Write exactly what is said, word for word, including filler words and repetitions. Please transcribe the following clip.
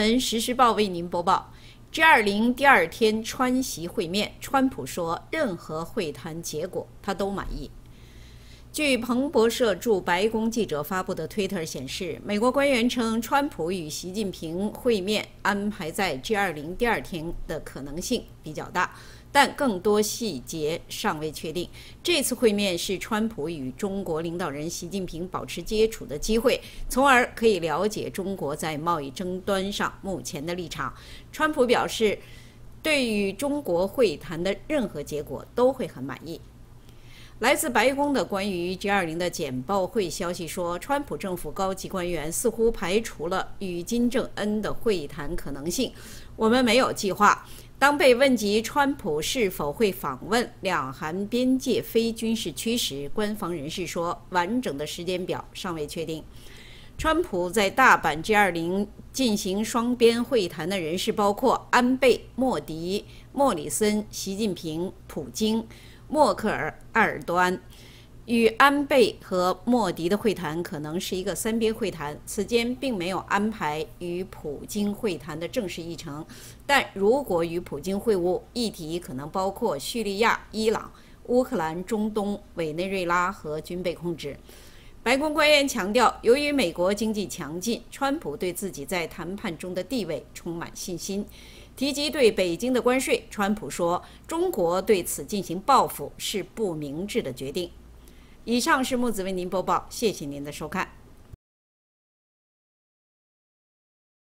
闻实时报为您播报。G 二零第二天川习会面，川普说任何会谈结果他都满意。据彭博社驻白宫记者发布的推特显示，美国官员称，川普与习近平会面安排在 G 二零第二天的可能性比较大，但更多细节尚未确定。这次会面是川普与中国领导人习近平保持接触的机会，从而可以了解中国在贸易争端上目前的立场。川普表示，对与中国会谈的任何结果都会很满意。来自白宫的关于 G 二零的简报会消息说，川普政府高级官员似乎排除了与金正恩的会谈可能性。我们没有计划。当被问及川普是否会访问两韩边界非军事区时，官方人士说，完整的时间表尚未确定。川普在大阪 G 二零进行双边会谈的人士包括安倍、莫迪、莫里森、习近平、普京、默克尔、埃尔多安。与安倍和莫迪的会谈可能是一个三边会谈，此间并没有安排与普京会谈的正式议程，但如果与普京会晤，议题可能包括叙利亚、伊朗、乌克兰、中东、委内瑞拉和军备控制。白宫官员强调，由于美国经济强劲，川普对自己在谈判中的地位充满信心。提及对北京的关税，川普说，中国对此进行报复是不明智的决定。以上是木子为您播报，谢谢您的收看。